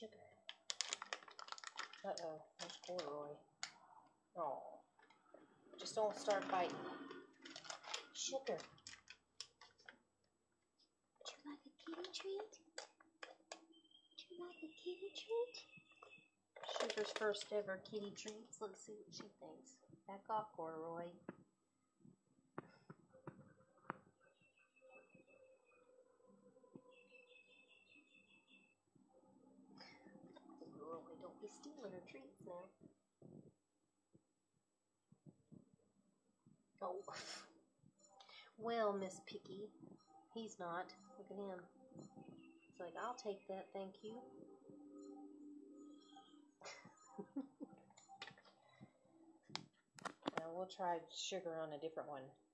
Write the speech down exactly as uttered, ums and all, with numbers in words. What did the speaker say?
Sugar. Uh-oh, that's Corduroy. Oh. Just don't start biting. Sugar. Would you like a kitty treat? Would you like a kitty treat? Sugar's first ever kitty treats. Let's see what she thinks. Back off, Corduroy. Corduroy, don't be stealing her treats now. Oh. Well, Miss Picky. He's not. Look at him. He's like, I'll take that, thank you. Now we'll try Sugar on a different one.